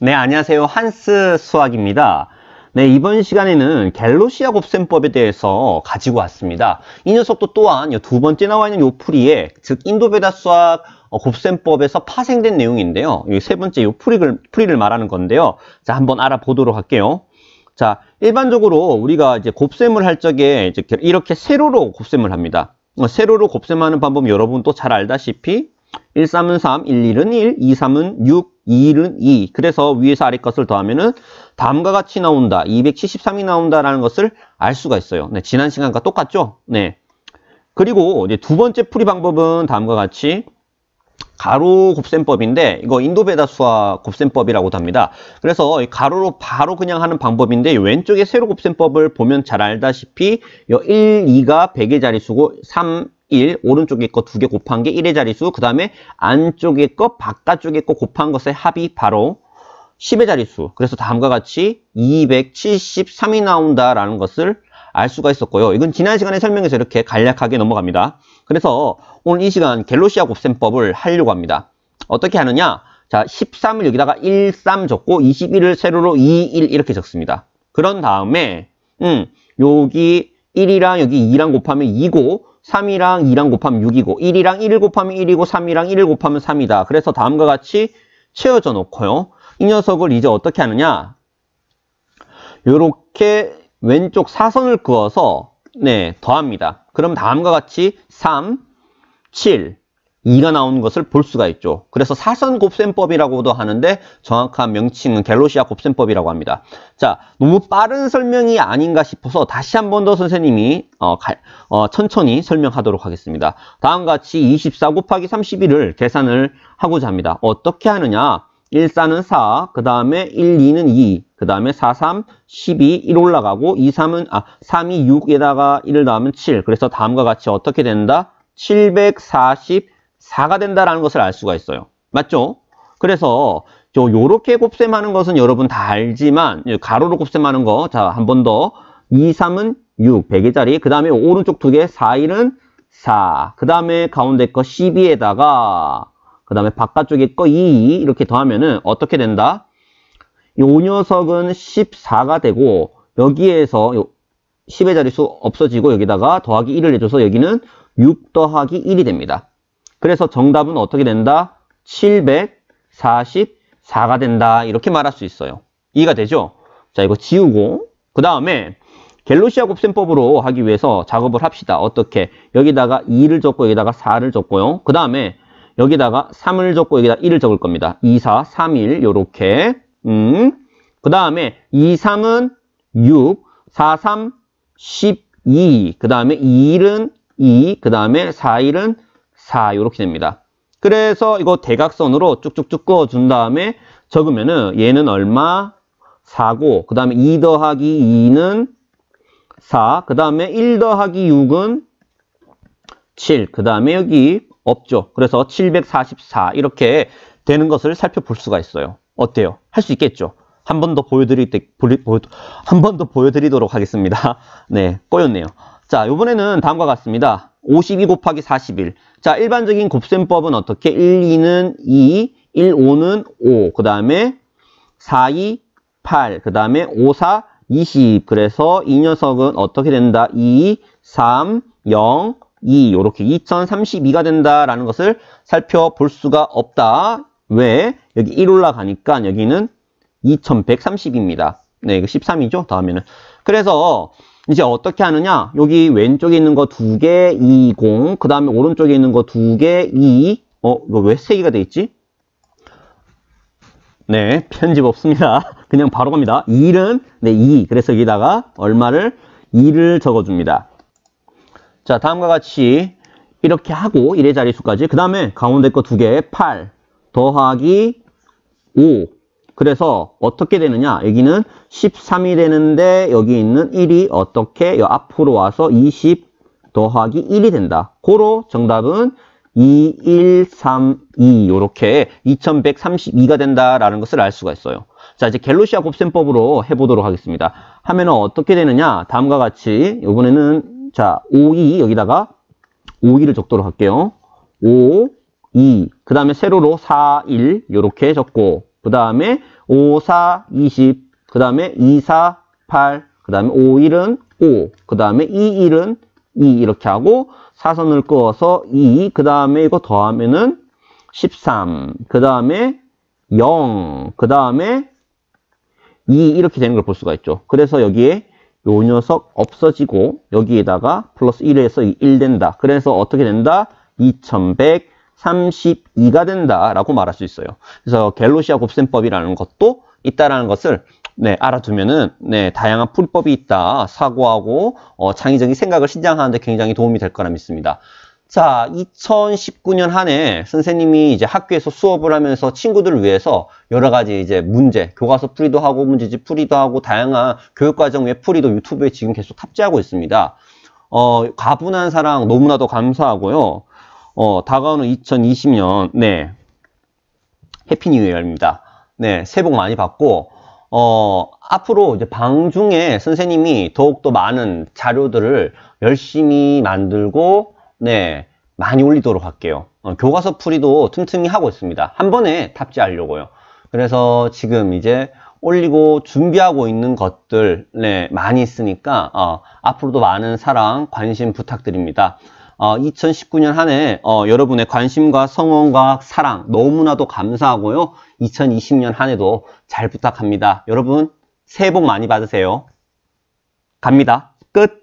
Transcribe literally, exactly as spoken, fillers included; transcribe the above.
네, 안녕하세요. 한스 수학입니다. 네, 이번 시간에는 갤로시아 곱셈법에 대해서 가지고 왔습니다. 이 녀석도 또한 두 번째 나와 있는 요 풀이에, 즉 인도베다 수학 곱셈법에서 파생된 내용인데요. 이 세 번째 요 풀이를, 풀이를 말하는 건데요. 자, 한번 알아보도록 할게요. 자, 일반적으로 우리가 이제 곱셈을 할 적에 이제 이렇게 세로로 곱셈을 합니다. 세로로 곱셈하는 방법 여러분 또 잘 알다시피 일, 삼은 삼, 일, 일은 일, 이, 삼은 육, 이, 일은 이. 그래서 위에서 아래 것을 더하면은 다음과 같이 나온다. 이백칠십삼이 나온다라는 것을 알 수가 있어요. 네, 지난 시간과 똑같죠? 네. 그리고 이제 두 번째 풀이 방법은 다음과 같이 가로 곱셈법인데 이거 인도베다 수학 곱셈법이라고도 합니다. 그래서 가로로 바로 그냥 하는 방법인데 왼쪽에 세로 곱셈법을 보면 잘 알다시피 일, 이가 백의 자릿수고 삼, 일, 오른쪽에 거 두 개 곱한 게 일의 자릿수, 그 다음에 안쪽에 거, 바깥쪽에 거 곱한 것의 합이 바로 십의 자릿수. 그래서 다음과 같이 이백칠십삼이 나온다라는 것을 알 수가 있었고요. 이건 지난 시간에 설명해서 이렇게 간략하게 넘어갑니다. 그래서 오늘 이 시간 갤로시아 곱셈법을 하려고 합니다. 어떻게 하느냐? 자, 십삼을 여기다가 일, 삼 적고 이십일을 세로로 이, 일 이렇게 적습니다. 그런 다음에 음, 여기 일이랑 여기 이랑 곱하면 이고 삼이랑 이랑 곱하면 육이고 일이랑 일을 곱하면 일이고 삼이랑 일을 곱하면 삼이다. 그래서 다음과 같이 채워져 놓고요. 이 녀석을 이제 어떻게 하느냐? 요렇게 왼쪽 사선을 그어서 네, 더합니다. 그럼 다음과 같이 삼, 칠, 이가 나오는 것을 볼 수가 있죠. 그래서 사선 곱셈법이라고도 하는데 정확한 명칭은 갤로시아 곱셈법이라고 합니다. 자, 너무 빠른 설명이 아닌가 싶어서 다시 한 번 더 선생님이 어, 가, 어, 천천히 설명하도록 하겠습니다. 다음과 같이 이십사 곱하기 삼십일을 계산을 하고자 합니다. 어떻게 하느냐? 일, 사는 사, 그 다음에 일, 이는 이, 그 다음에 사, 삼, 십이, 일 올라가고 이, 삼은 아, 삼이 육에다가 일을 더하면 칠. 그래서 다음과 같이 어떻게 된다? 칠백사십사가 된다라는 것을 알 수가 있어요. 맞죠? 그래서 저 요렇게 곱셈하는 것은 여러분 다 알지만 가로로 곱셈하는 거, 자, 한 번 더. 이, 삼은 육, 백의 자리. 그 다음에 오른쪽 두 개, 사, 일은 사. 그 다음에 가운데 거 십이에다가 그 다음에 바깥쪽에 거 이, 이렇게 더하면은 어떻게 된다? 요 녀석은 십사가 되고 여기에서 요 십의 자릿수 없어지고 여기다가 더하기 일을 해줘서 여기는 육 더하기 일이 됩니다. 그래서 정답은 어떻게 된다? 칠백사십사가 된다. 이렇게 말할 수 있어요. 이해가 되죠? 자, 이거 지우고 그 다음에 갤로시아 곱셈법으로 하기 위해서 작업을 합시다. 어떻게? 여기다가 이를 적고 여기다가 사를 적고요. 그 다음에 여기다가 삼을 적고 여기다 일을 적을 겁니다. 이, 사, 삼, 일 요렇게. 음. 그 다음에 이, 삼은 육, 사, 삼, 십이. 그 다음에 이, 일은 이, 그 다음에 사, 일은 사 요렇게 됩니다. 그래서 이거 대각선으로 쭉쭉쭉 그어준 다음에 적으면은 얘는 얼마? 사고 그 다음에 이 더하기 이는 사, 그 다음에 일 더하기 육은 칠, 그 다음에 여기 없죠. 그래서 칠백사십사 이렇게 되는 것을 살펴볼 수가 있어요. 어때요? 할 수 있겠죠? 한 번 더 보여드릴 때, 한 번 더 보여드리도록 하겠습니다. 네, 꼬였네요. 자, 이번에는 다음과 같습니다. 오십이 곱하기 사십일. 자, 일반적인 곱셈법은 어떻게? 일, 이는 이, 일, 오는 오. 그 다음에 사, 이, 팔. 그 다음에 오, 사, 이십. 그래서 이 녀석은 어떻게 된다? 이, 삼, 영, 이. 요렇게 이천삼십이가 된다라는 것을 살펴볼 수가 없다. 왜? 여기 일 올라가니까 여기는 이천백삼십입니다. 네, 이거 십삼이죠? 다음에는. 그래서 이제 어떻게 하느냐? 여기 왼쪽에 있는 거 두 개, 이십. 그 다음에 오른쪽에 있는 거 두 개, 이. 어, 이거 왜 세 개가 돼 있지? 네, 편집 없습니다. 그냥 바로 갑니다. 일은, 네, 이. 그래서 여기다가 얼마를? 이를 적어줍니다. 자, 다음과 같이 이렇게 하고 일의 자릿수까지. 그 다음에 가운데 거 두 개, 팔. 더하기 오. 그래서 어떻게 되느냐? 여기는 십삼이 되는데 여기 있는 일이 어떻게? 요 앞으로 와서 이십 더하기 일이 된다. 고로 정답은 이, 일, 삼, 이 요렇게 이천백삼십이가 된다라는 것을 알 수가 있어요. 자, 이제 갤로시아 곱셈법으로 해보도록 하겠습니다. 하면은 어떻게 되느냐? 다음과 같이 이번에는 자, 오, 이 여기다가 오, 이를 적도록 할게요. 오, 이. 그 다음에 세로로 사, 일 요렇게 적고 그 다음에 오, 사, 이십, 그 다음에 이, 사, 팔, 그 다음에 오, 일은 오, 그 다음에 이, 일은 이 이렇게 하고 사선을 그어서 이, 그 다음에 이거 더하면은 십삼, 그 다음에 영, 그 다음에 이 이렇게 되는 걸 볼 수가 있죠. 그래서 여기에 요 녀석 없어지고 여기에다가 플러스 일에서 일 된다. 그래서 어떻게 된다? 이천백삼십이가 된다라고 말할 수 있어요. 그래서 갤로시아 곱셈법이라는 것도 있다라는 것을 네, 알아두면은 네, 다양한 풀이법이 있다. 사고하고 어, 창의적인 생각을 신장하는 데 굉장히 도움이 될 거라 믿습니다. 자, 이천십구 년 한 해 선생님이 이제 학교에서 수업을 하면서 친구들을 위해서 여러 가지 이제 문제, 교과서 풀이도 하고 문제집 풀이도 하고 다양한 교육과정 외 풀이도 유튜브에 지금 계속 탑재하고 있습니다. 어, 가분한 사랑 너무나도 감사하고요. 어, 다가오는 이천이십 년, 네, 해피 뉴 이어입니다. 네, 새해 복 많이 받고, 어, 앞으로 이제 방중에 선생님이 더욱더 많은 자료들을 열심히 만들고, 네, 많이 올리도록 할게요. 어, 교과서 풀이도 틈틈이 하고 있습니다. 한 번에 탑재하려고요. 그래서 지금 이제 올리고 준비하고 있는 것들, 네, 많이 있으니까, 어, 앞으로도 많은 사랑, 관심 부탁드립니다. 어, 이천십구 년 한 해, 어, 여러분의 관심과 성원과 사랑 너무나도 감사하고요. 이천이십 년 한 해도 잘 부탁합니다. 여러분, 새해 복 많이 받으세요. 갑니다. 끝!